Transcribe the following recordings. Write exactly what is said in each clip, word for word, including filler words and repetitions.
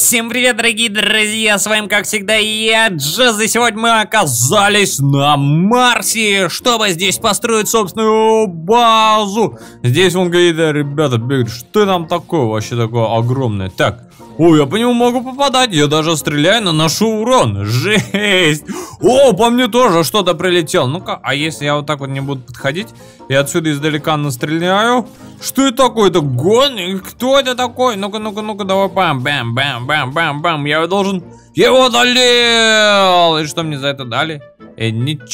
Всем привет, дорогие друзья, с вами, как всегда, я, Джаз, и сегодня мы оказались на Марсе, чтобы здесь построить собственную базу. Здесь вон какие-то ребята бегают, что там такое, вообще такое огромное. Так, ой, я по нему могу попадать, я даже стреляю, наношу урон, жесть. О, по мне тоже что-то прилетело. Ну-ка, а если я вот так вот не буду подходить и отсюда издалека настреляю? Что это такое-то? Гон? Кто это такой? Ну-ка, ну-ка, ну-ка, давай, бам, бам, бам, бам, бам, бам. Я его должен... Я его одолел! И что мне за это дали? Э,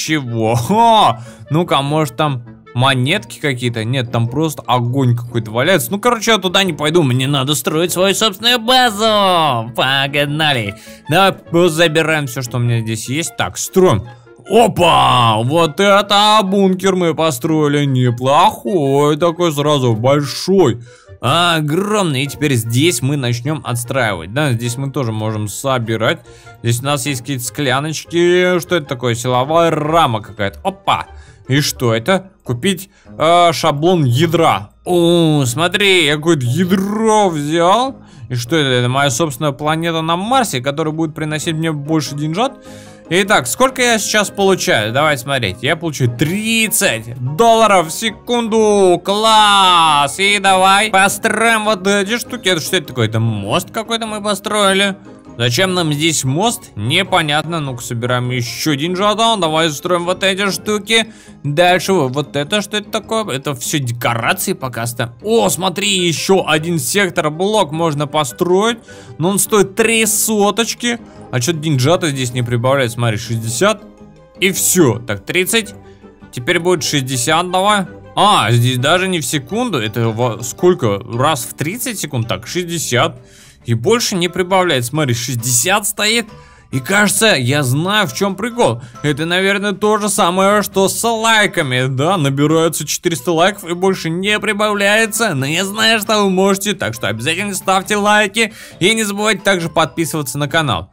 ничего. Ну-ка, может там монетки какие-то? Нет, там просто огонь какой-то валяется. Ну, короче, я туда не пойду. Мне надо строить свою собственную базу. Погнали. Давай забираем все, что у меня здесь есть. Так, строим. Опа! Вот это бункер мы построили. Неплохой такой, сразу большой, огромный. И теперь здесь мы начнем отстраивать. Да, здесь мы тоже можем собирать. Здесь у нас есть какие-то скляночки. Что это такое? Силовая рама какая-то. Опа! И что это? Купить э, шаблон ядра. О, смотри, я какое-то ядро взял. И что это? Это моя собственная планета на Марсе, которая будет приносить мне больше деньжат. Итак, сколько я сейчас получаю? Давай смотреть. Я получаю тридцать долларов в секунду. Класс! И давай построим вот эти штуки. Это что это такое? Это мост какой-то мы построили. Зачем нам здесь мост? Непонятно. Ну-ка, собираем еще один жетон. Давай строим вот эти штуки. Дальше вот это, что это такое? Это все декорации пока что. О, смотри, еще один сектор блок можно построить. Но он стоит три соточки. А что-то деньжата здесь не прибавляет. Смотри, шестьдесят. И все. Так, тридцать. Теперь будет шестьдесят, давай. А, здесь даже не в секунду. Это во сколько? Раз в тридцать секунд. Так, шестьдесят. И больше не прибавляет. Смотри, шестьдесят стоит. И кажется, я знаю, в чем прикол. Это, наверное, то же самое, что с лайками. Да, набираются четыреста лайков и больше не прибавляется. Но я знаю, что вы можете. Так что обязательно ставьте лайки. И не забывайте также подписываться на канал.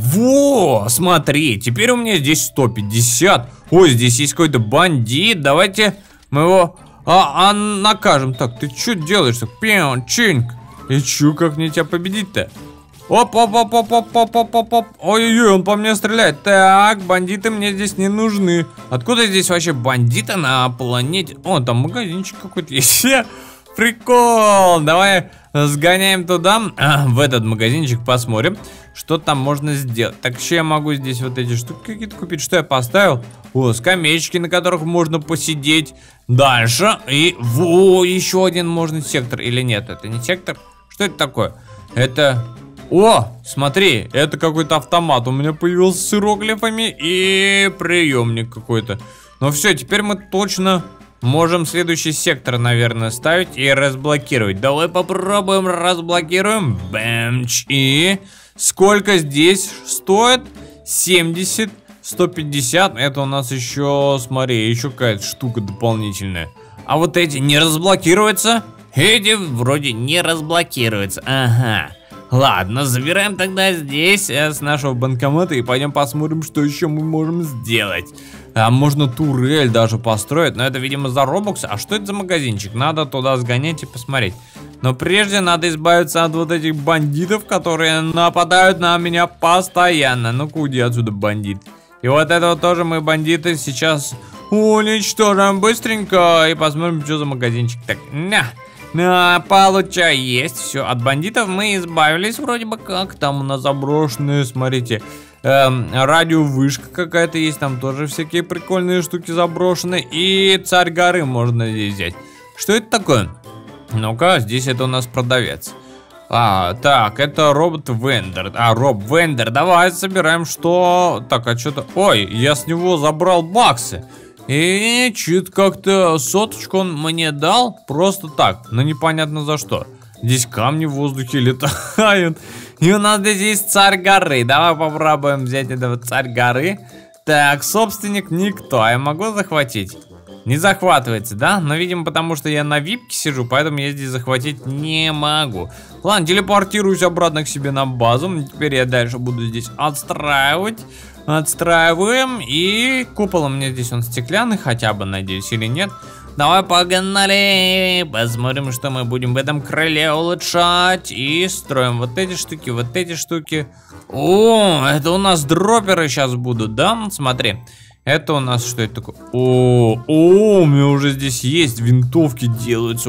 Во, смотри, теперь у меня здесь сто пятьдесят. Ой, здесь есть какой-то бандит. Давайте мы его а, а, накажем. Так, ты что делаешь? Пион, чинг. И чё, как мне тебя победить-то? Оп-оп-оп-оп-оп-оп-оп-оп. Ой-ой-ой, он по мне стреляет. Так, бандиты мне здесь не нужны. Откуда здесь вообще бандиты на планете? О, там магазинчик какой-то есть. Прикол. Давай сгоняем туда, а, в этот магазинчик, посмотрим, что там можно сделать. Так, еще я могу здесь вот эти штуки какие-то купить. Что я поставил? О, скамеечки, на которых можно посидеть. Дальше. И, во, еще один можно сектор. Или нет, это не сектор. Что это такое? Это... О, смотри, это какой-то автомат. У меня появился с иероглифами и приемник какой-то. Ну все, теперь мы точно можем следующий сектор, наверное, ставить и разблокировать. Давай попробуем, разблокируем. Бэмч. И сколько здесь стоит? семьдесят, сто пятьдесят. Это у нас еще, смотри, еще какая-то штука дополнительная. А вот эти не разблокируются? Эти вроде не разблокируются. Ага. Ладно, забираем тогда здесь э, с нашего банкомата и пойдем посмотрим, что еще мы можем сделать. А можно турель даже построить, но это, видимо, за робокс. А что это за магазинчик? Надо туда сгонять и посмотреть. Но прежде надо избавиться от вот этих бандитов, которые нападают на меня постоянно. Ну-ка, уйди отсюда, бандит. И вот этого тоже мы, бандиты, сейчас уничтожим быстренько и посмотрим, что за магазинчик. Так, на. На, получай, есть, все, от бандитов мы избавились вроде бы как. Там у нас заброшенные, смотрите, эм, радиовышка какая-то есть. Там тоже всякие прикольные штуки заброшены. И царь горы можно здесь взять. Что это такое? Ну-ка, здесь это у нас продавец. А, так, это робот-вендор. А, роб-вендор, давай собираем, что... Так, а что-то... Ой, я с него забрал баксы. И чуть как-то соточку он мне дал просто так, но непонятно за что. Здесь камни в воздухе летают. И у нас здесь есть царь горы. Давай попробуем взять этого царь горы. Так, собственник никто. А я могу захватить? Не захватывается, да? Но, видимо, потому что я на випке сижу, поэтому я здесь захватить не могу. Ладно, телепортируюсь обратно к себе на базу. Теперь я дальше буду здесь отстраивать. Отстраиваем. И купол у меня здесь он стеклянный хотя бы, надеюсь, или нет. Давай погнали. Посмотрим, что мы будем в этом крыле улучшать. И строим вот эти штуки, вот эти штуки. О, это у нас дроперы сейчас будут, да? Смотри. Это у нас что это такое? О, о, у меня уже здесь есть винтовки делаются.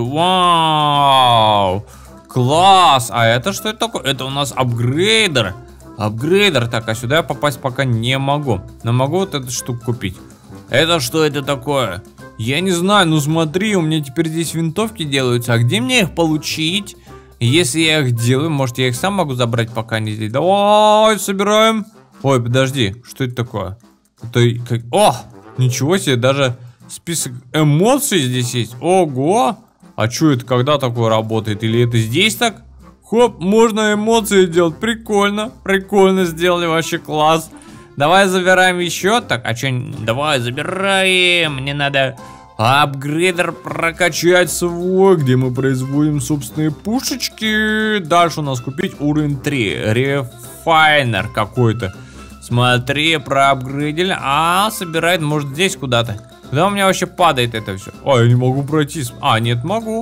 Вау. Класс. А это что это такое? Это у нас апгрейдер. Апгрейдер. Так, а сюда я попасть пока не могу. Но могу вот эту штуку купить. Это что это такое? Я не знаю, ну смотри, у меня теперь здесь винтовки делаются. А где мне их получить? Если я их делаю, может я их сам могу забрать, пока они здесь. Давай, собираем. Ой, подожди, что это такое? Это как... О, ничего себе, даже список эмоций здесь есть. Ого. А что это, когда такое работает? Или это здесь так? Хоп, можно эмоции делать. Прикольно, прикольно сделали, вообще класс. Давай забираем еще. Так, а что? Давай забираем. Мне надо апгрейдер прокачать свой, где мы производим собственные пушечки. Дальше у нас купить уровень три. Рефайнер какой-то. Смотри, проапгрейдили. А, собирает, может, здесь куда-то. Куда у меня вообще падает это все? А, я не могу пройти. А, нет, могу.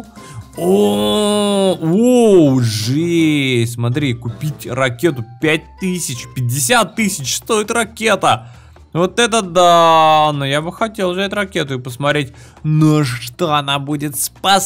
О, о, жесть. Смотри, купить ракету пять тысяч, пятьдесят тысяч стоит ракета. Вот это да. Но я бы хотел взять ракету и посмотреть, на что она будет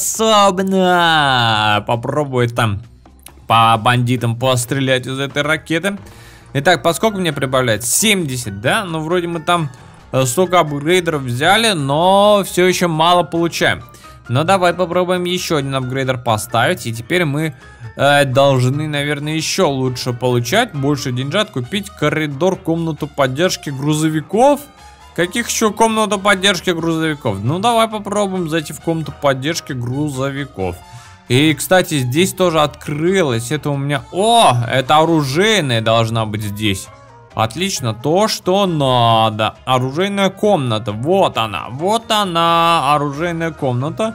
способна. Попробовать там по бандитам пострелять из этой ракеты. Итак, поскольку мне прибавляет? семьдесят, да? Ну, вроде мы там столько апгрейдеров взяли, но все еще мало получаем. Но давай попробуем еще один апгрейдер поставить. И теперь мы э, должны, наверное, еще лучше получать. Больше деньжат, купить коридор, комнату поддержки грузовиков. Каких еще комнату поддержки грузовиков? Ну, давай попробуем зайти в комнату поддержки грузовиков. И, кстати, здесь тоже открылось. Это у меня... О, это оружейная должна быть здесь. Отлично, то, что надо. Оружейная комната, вот она, вот она, оружейная комната.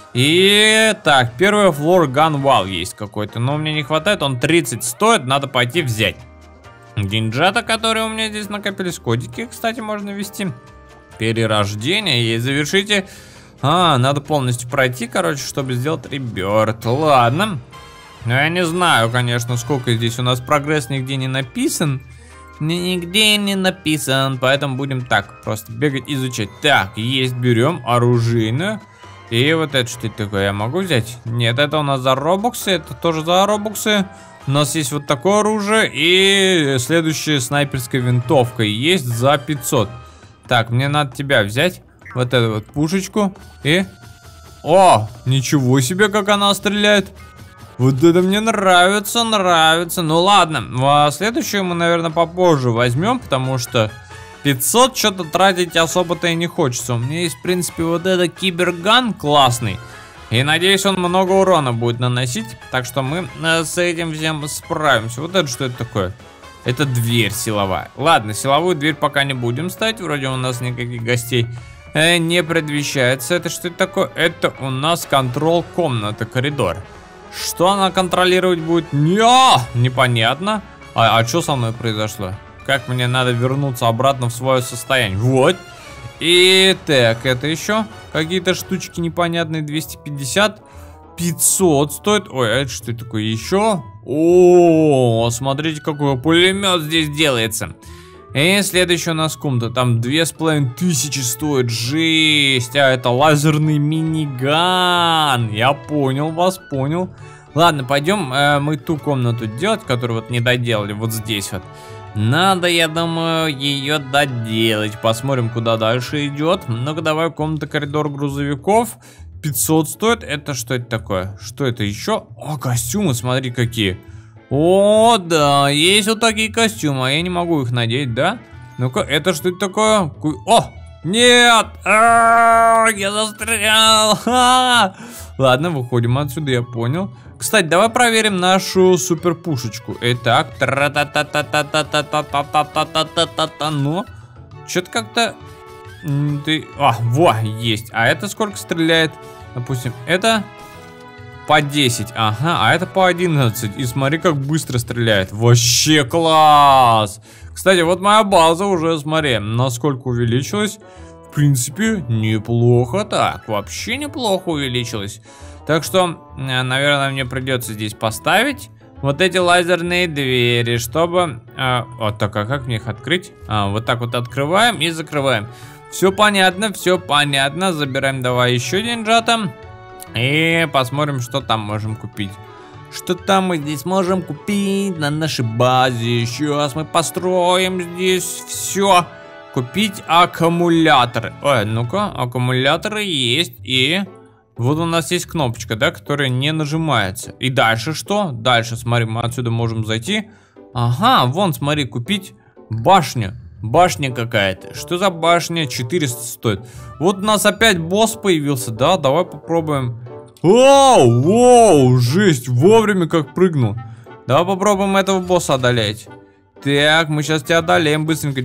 И так, первый флор ганвал есть какой-то, но мне не хватает, он тридцать стоит, надо пойти взять. Деньжата, которые у меня здесь накопились, кодики, кстати, можно ввести. Перерождение и завершите. А, надо полностью пройти, короче, чтобы сделать реберт. Ладно. Я не знаю, конечно, сколько здесь у нас прогресс нигде не написан. Нигде не написан, поэтому будем так, просто бегать, изучать. Так, есть, берем оружейную. И вот это что это такое, я могу взять? Нет, это у нас за робоксы, это тоже за робоксы. У нас есть вот такое оружие. И следующая снайперская винтовка есть за пятьсот. Так, мне надо тебя взять. Вот эту вот пушечку. И... О, ничего себе, как она стреляет. Вот это мне нравится, нравится. Ну ладно, а следующую мы, наверное, попозже возьмем, потому что пятьсот что-то тратить особо-то и не хочется. У меня есть, в принципе, вот этот киберган классный. И надеюсь, он много урона будет наносить. Так что мы с этим всем справимся. Вот это что это такое? Это дверь силовая. Ладно, силовую дверь пока не будем ставить. Вроде у нас никаких гостей э, не предвещается. Это что это такое? Это у нас контрол комнаты, коридор. Что она контролировать будет? Не, непонятно. А, а что со мной произошло? Как мне надо вернуться обратно в свое состояние? Вот. И так, это еще какие-то штучки непонятные. двести пятьдесят, пятьсот стоит. Ой, а это что это такое еще? О, смотрите, какой пулемет здесь делается. И следующий у нас комната. Там две с половиной тысячи стоит. Жесть. А это лазерный миниган. Я понял вас, понял. Ладно, пойдем э, мы ту комнату делать, которую вот не доделали. Вот здесь вот. Надо, я думаю, ее доделать. Посмотрим, куда дальше идет. Ну-ка, давай, комната, коридор грузовиков. пятьсот стоит. Это что это такое? Что это еще? О, костюмы, смотри, какие. О, да, есть вот такие костюмы, а я не могу их надеть, да? Ну-ка, это что это такое? О, нет! А-а-а, я застрял! А-а-а. Ладно, выходим отсюда, я понял. Кстати, давай проверим нашу супер пушечку. Итак, ну, что-то как-то... Ты... А, во, есть. А это сколько стреляет? Допустим, это... По десять, ага, а это по одиннадцать. И смотри, как быстро стреляет. Вообще класс. Кстати, вот моя база уже, смотри, насколько увеличилась. В принципе, неплохо так. Вообще неплохо увеличилось. Так что, наверное, мне придется здесь поставить вот эти лазерные двери, чтобы... А, вот так, а как мне их открыть? А, вот так вот открываем и закрываем. Все понятно, все понятно. Забираем давай еще деньжата. И посмотрим, что там можем купить. Что там мы здесь можем купить на нашей базе. Сейчас мы построим здесь все. Купить аккумуляторы. Ой, ну-ка, аккумуляторы есть. И вот у нас есть кнопочка, да, которая не нажимается. И дальше что? Дальше, смотри, мы отсюда можем зайти. Ага, вон, смотри, купить башню. Башня какая-то. Что за башня? четыреста стоит. Вот у нас опять босс появился, да? Давай попробуем. Оу, воу, жесть, вовремя как прыгнул. Давай попробуем этого босса одолеть. Так, мы сейчас тебя одолеем быстренько.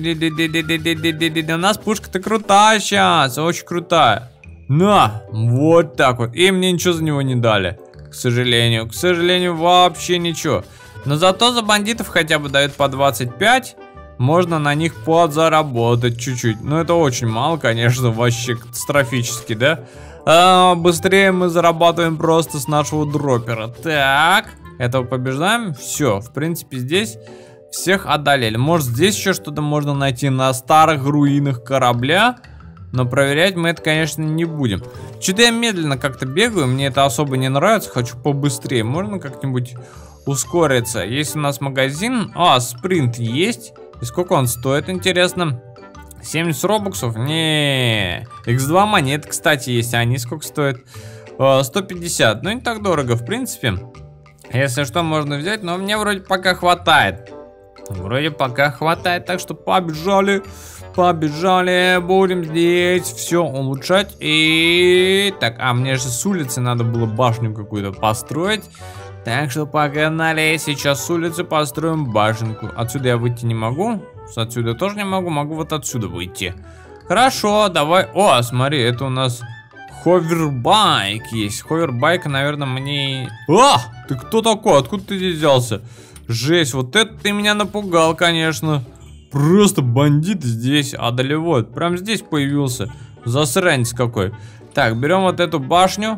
У нас пушка-то крутая сейчас, очень крутая. На, вот так вот. И мне ничего за него не дали. К сожалению, к сожалению, вообще ничего. Но зато за бандитов хотя бы дают по двадцать пять. Можно на них подзаработать чуть-чуть. Но это очень мало, конечно, вообще катастрофически, да? А, быстрее мы зарабатываем просто с нашего дроппера. Так, этого побеждаем. Все, в принципе, здесь всех одолели. Может, здесь еще что-то можно найти на старых руинах корабля. Но проверять мы это, конечно, не будем. Что-то я медленно как-то бегаю. Мне это особо не нравится. Хочу побыстрее. Можно как-нибудь ускориться? Есть у нас магазин. А, спринт есть. И сколько он стоит, интересно? семьдесят робоксов? Не, икс два монет, кстати, есть. А они сколько стоят? сто пятьдесят. Ну, не так дорого, в принципе. Если что, можно взять. Но мне вроде пока хватает. Вроде пока хватает. Так что побежали. Побежали. Будем здесь все улучшать. И... Так, а мне же с улицы надо было башню какую-то построить. Так что погнали. Сейчас с улицы построим башенку. Отсюда я выйти не могу. Отсюда тоже не могу. Могу вот отсюда выйти. Хорошо, давай. О, смотри, это у нас ховербайк есть. Ховербайк, наверное, мне... А, ты кто такой? Откуда ты здесь взялся? Жесть, вот это ты меня напугал, конечно. Просто бандит здесь одолевает. Прям здесь появился. Засранец какой. Так, берем вот эту башню.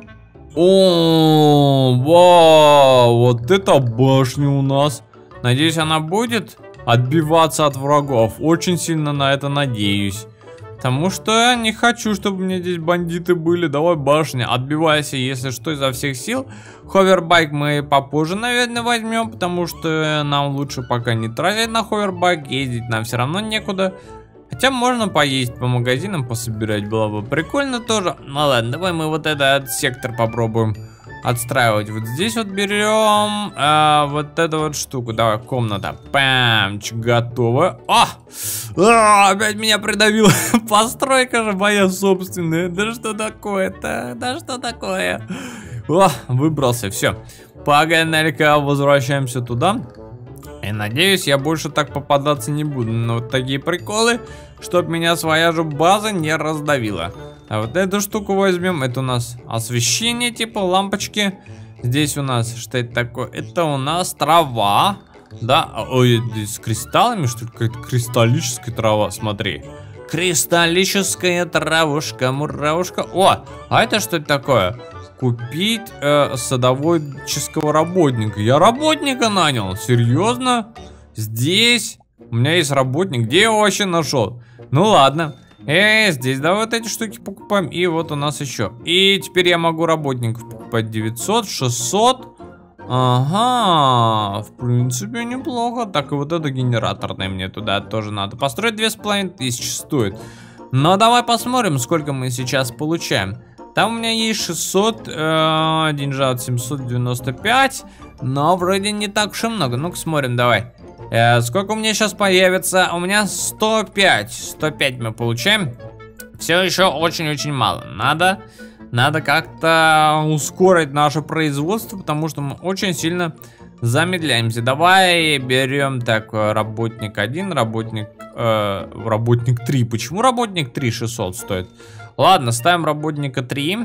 О, вау, вот эта башня у нас. Надеюсь, она будет отбиваться от врагов. Очень сильно на это надеюсь. Потому что я не хочу, чтобы мне здесь бандиты были. Давай, башня, отбивайся, если что, изо всех сил. Ховербайк мы попозже, наверное, возьмем. Потому что нам лучше пока не тратить на ховербайк. Ездить нам все равно некуда. Хотя можно поездить по магазинам, пособирать. Было бы прикольно тоже. Ну ладно, давай мы вот этот сектор попробуем отстраивать. Вот здесь вот берем а, вот эту вот штуку. Давай, комната. Памч, готово. А! А, опять меня придавило. Постройка же моя собственная. Да что такое-то? Да что такое? О, выбрался, все. Погнали-ка, возвращаемся туда. И надеюсь, я больше так попадаться не буду на вот такие приколы, чтобы меня своя же база не раздавила. А вот эту штуку возьмем. Это у нас освещение, типа лампочки. Здесь у нас, что это такое? Это у нас трава. Да, ой, с кристаллами, что ли? Какая-то кристаллическая трава, смотри. Кристаллическая травушка, муравушка. О, а это что это такое? Купить э, садоводческого работника. Я работника нанял, серьезно? Здесь у меня есть работник. Где я его вообще нашел? Ну ладно. Эй, здесь давай вот эти штуки покупаем. И вот у нас еще. И теперь я могу работников покупать девятьсот, шестьсот. Ага, в принципе неплохо. Так, и вот это генераторное мне туда тоже надо построить. Две с половиной тысячи стоит. Но давай посмотрим, сколько мы сейчас получаем. Там у меня есть шестьсот, э, деньжат семьсот девяносто пять. Но вроде не так уж и много. Ну-ка смотрим, давай. Э, сколько у меня сейчас появится? У меня сто пять. сто пять мы получаем. Все еще очень-очень мало. Надо, надо как-то ускорить наше производство, потому что мы очень сильно замедляемся. Давай берем так, работник один, работник, э, работник три. Почему работник три шестьсот стоит? Ладно, ставим работника три.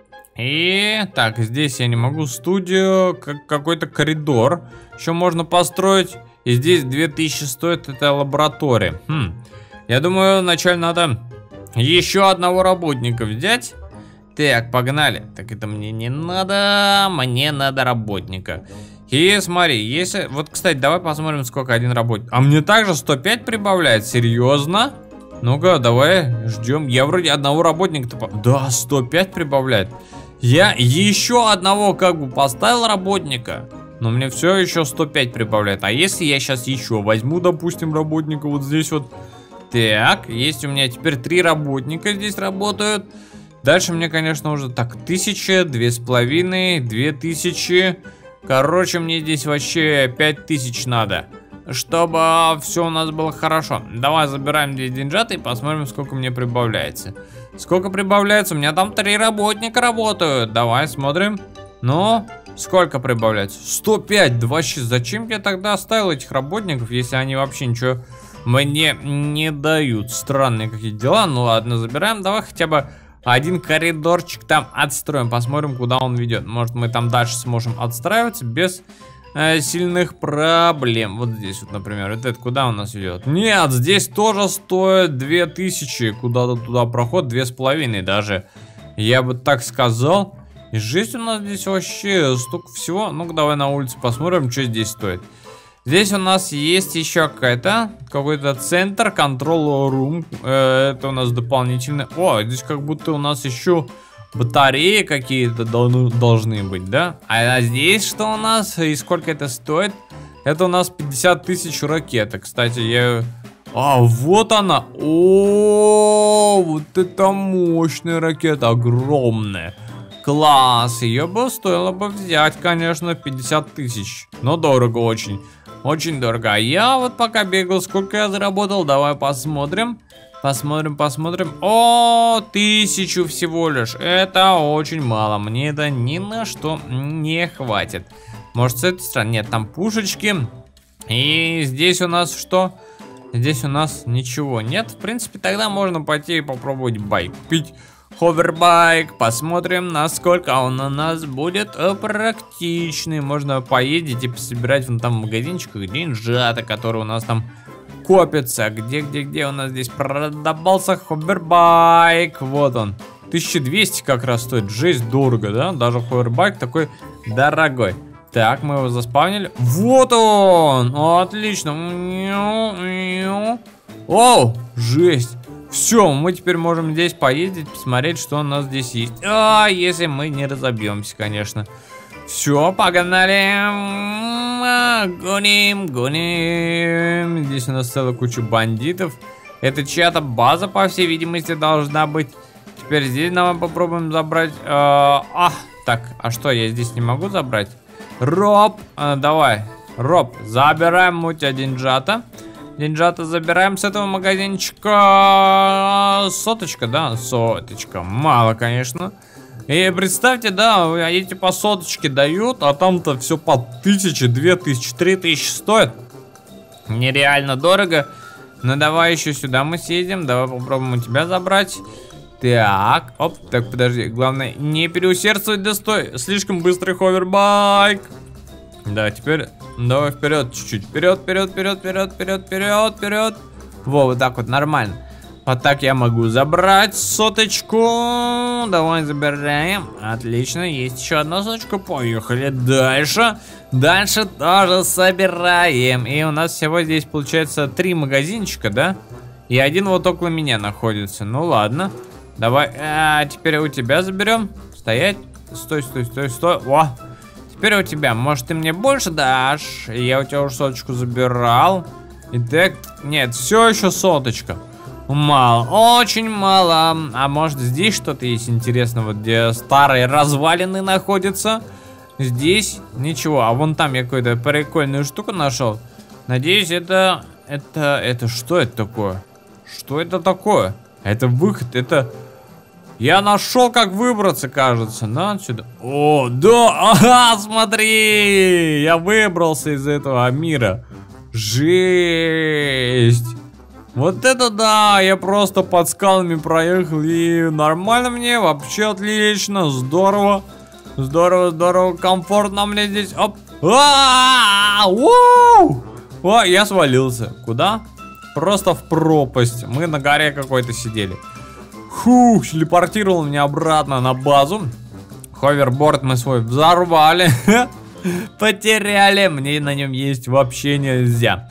И так, здесь я не могу. Студию, как, какой-то коридор еще можно построить. И здесь две тысячи стоит эта лаборатория. Хм. Я думаю, вначале надо еще одного работника взять. Так, погнали. Так, это мне не надо. Мне надо работника. И смотри, если... Вот, кстати, давай посмотрим, сколько один работник. А мне также сто пять прибавляет? Серьезно? Ну-ка, давай ждем. Я вроде одного работника-то... Да, сто пять прибавляет. Я еще одного как бы поставил работника, но мне все еще сто пять прибавляет. А если я сейчас еще возьму, допустим, работника вот здесь вот. Так, есть у меня теперь три работника здесь работают. Дальше мне, конечно, уже так, тысяча, две с половиной, две тысячи. Короче, мне здесь вообще пять тысяч надо, чтобы все у нас было хорошо. Давай забираем здесь деньжаты и посмотрим, сколько мне прибавляется. Сколько прибавляется? У меня там три работника работают. Давай смотрим. Ну, сколько прибавляется? сто пять. Вообще, зачем я тогда оставил этих работников, если они вообще ничего мне не дают? Странные какие дела. Ну ладно, забираем. Давай хотя бы один коридорчик там отстроим. Посмотрим, куда он ведет. Может, мы там дальше сможем отстраиваться без э, сильных проблем. Вот здесь вот, например. Вот это куда у нас ведет? Нет, здесь тоже стоит две тысячи. Куда-то туда проход две с половиной даже. Я бы так сказал. И жизнь у нас здесь вообще столько всего. Ну-ка, давай на улице посмотрим, что здесь стоит. Здесь у нас есть еще какая-то какой-то центр, control room. Э, это у нас дополнительно. О, здесь как будто у нас еще батареи какие-то должны быть, да? А, а здесь что у нас и сколько это стоит? Это у нас пятьдесят тысяч ракета. Кстати, я... А, вот она. О, вот это мощная ракета, огромная. Класс, ее бы стоило бы взять, конечно, пятьдесят тысяч. Но дорого очень. Очень дорого. А я вот пока бегал, сколько я заработал, давай посмотрим. Посмотрим, посмотрим. О, тысячу всего лишь. Это очень мало. Мне это ни на что не хватит. Может, с этой стороны? Нет, там пушечки. И здесь у нас что? Здесь у нас ничего нет. В принципе, тогда можно пойти и попробовать байк купить. Ховербайк, посмотрим, насколько он у нас будет практичный. Можно поездить и пособирать вон там в магазинчиках деньжата, которые у нас там копятся. Где, где, где у нас здесь продавался ховербайк? Вот он, тысяча двести как раз стоит. Жесть, дорого, да? Даже ховербайк такой дорогой. Так, мы его заспавнили. Вот он, отлично. Оу, жесть. Все, мы теперь можем здесь поездить, посмотреть, что у нас здесь есть. А, если мы не разобьемся, конечно. Все, погнали. Гоним, гоним. Здесь у нас целая куча бандитов. Это чья-то база, по всей видимости, должна быть. Теперь здесь давай попробуем забрать. А, а, так, а что, я здесь не могу забрать? Роб, а, давай. Роб, забираем у тебя деньжата. Деньжата забираем с этого магазинчика. Соточка, да? Соточка. Мало, конечно. И представьте, да, эти по соточке дают, а там-то все по тысяче, две тысячи, три тысячи стоит. Нереально дорого. Ну давай еще сюда мы съедем. Давай попробуем у тебя забрать. Так, оп, так, подожди. Главное, не переусердствовать, да стой. Слишком быстрый ховербайк. Да, теперь давай вперед чуть-чуть. Вперед, вперед, вперед, вперед, вперед, вперед, вперед. Во, вот так вот, нормально. Вот так я могу забрать соточку. Давай забираем. Отлично, есть еще одна соточка. Поехали дальше. Дальше тоже собираем. И у нас всего здесь получается три магазинчика, да? И один вот около меня находится. Ну ладно. Давай, а, теперь у тебя заберем. Стоять. Стой, стой, стой, стой. О! Теперь у тебя, может, ты мне больше дашь? Я у тебя уже соточку забирал. Итак, нет, все еще соточка. Мало, очень мало. А может, здесь что-то есть интересного, где старые развалины находятся? Здесь ничего. А вон там я какую-то прикольную штуку нашел. Надеюсь, это... Это... Это что это такое? Что это такое? Это выход, это... Я нашел, как выбраться, кажется, да, отсюда. О, да, ага, смотри, я выбрался из этого мира. Жесть. Вот это да, я просто под скалами проехал, и нормально мне, вообще отлично, здорово. Здорово, здорово, комфортно мне здесь. Оп. А-а-а-а-у! О, я свалился. Куда? Просто в пропасть. Мы на горе какой-то сидели. Фух, телепортировал меня обратно на базу. Ховерборд мы свой взорвали. Потеряли. Мне на нем есть вообще нельзя.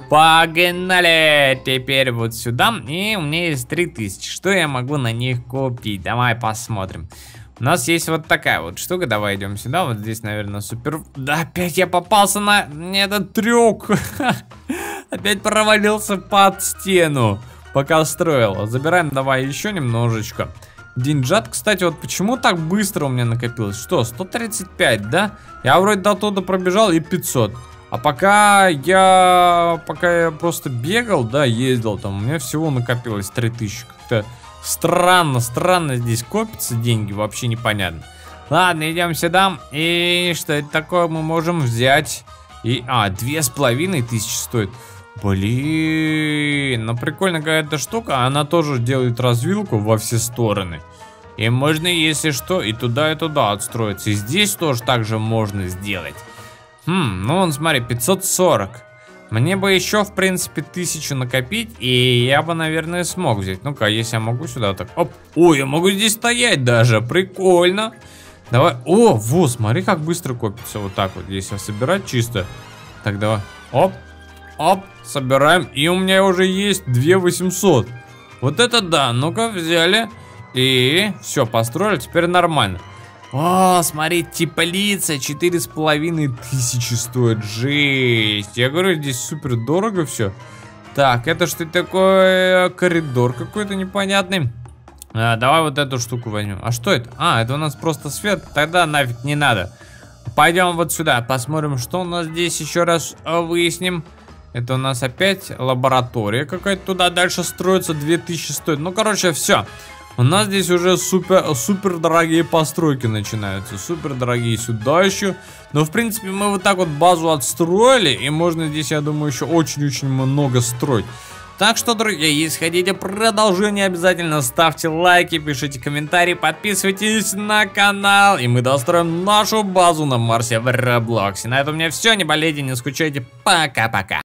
Погнали. Теперь вот сюда. И у меня есть три тысячи. Что я могу на них купить? Давай посмотрим. У нас есть вот такая вот штука. Давай идем сюда. Вот здесь, наверное, супер... Да, опять я попался на этот трюк. Опять провалился под стену, пока строил. Забираем давай еще немножечко. Деньжат, кстати, вот почему так быстро у меня накопилось? Что, сто тридцать пять, да? Я вроде до туда пробежал и пятьсот. А пока я... Пока я просто бегал, да, ездил там, у меня всего накопилось три тысячи. Как-то странно, странно здесь копятся деньги, вообще непонятно. Ладно, идем сюда. И что это такое мы можем взять? И... А, две с половиной тысячи стоит. Блин, ну прикольная какая-то штука. Она тоже делает развилку во все стороны. И можно, если что, и туда, и туда отстроиться. И здесь тоже так же можно сделать. Хм, ну вон, смотри, пятьсот сорок. Мне бы еще, в принципе, тысячу накопить. И я бы, наверное, смог взять. Ну-ка, если я могу сюда так... Оп, ой, я могу здесь стоять даже. Прикольно. Давай, о, вот, смотри, как быстро копится. Вот так вот, если собирать чисто. Так, давай, оп. Оп, собираем. И у меня уже есть две тысячи восемьсот. Вот это да. Ну-ка, взяли. И все, построили. Теперь нормально. О, смотри, теплица. четыре с половиной тысячи стоит. Жесть. Я говорю, здесь супер дорого все. Так, это что такое? Коридор какой-то непонятный. А, давай вот эту штуку возьмем. А что это? А, это у нас просто свет. Тогда нафиг не надо. Пойдем вот сюда. Посмотрим, что у нас здесь. Еще раз выясним. Это у нас опять лаборатория какая-то, туда дальше строится, две тысячи стоит. Ну, короче, все. У нас здесь уже супер, супер дорогие постройки начинаются. Супер дорогие сюда еще. Но, в принципе, мы вот так вот базу отстроили. И можно здесь, я думаю, еще очень-очень много строить. Так что, друзья, если хотите продолжение, обязательно ставьте лайки, пишите комментарии, подписывайтесь на канал. И мы достроим нашу базу на Марсе в Роблоксе. На этом у меня все. Не болейте, не скучайте. Пока-пока.